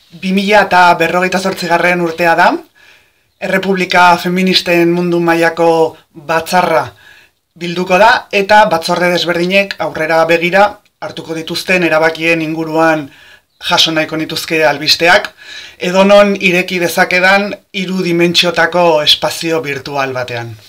2048 urtea da, Errepublika Feministen mundu mailako batzarra bilduko da, eta batzorde desberdinek aurrera begira hartuko dituzten erabakien inguruan jaso nahiko nituzke albisteak, edonon ireki dezakedan 3 dimentsiotako espazio virtual batean.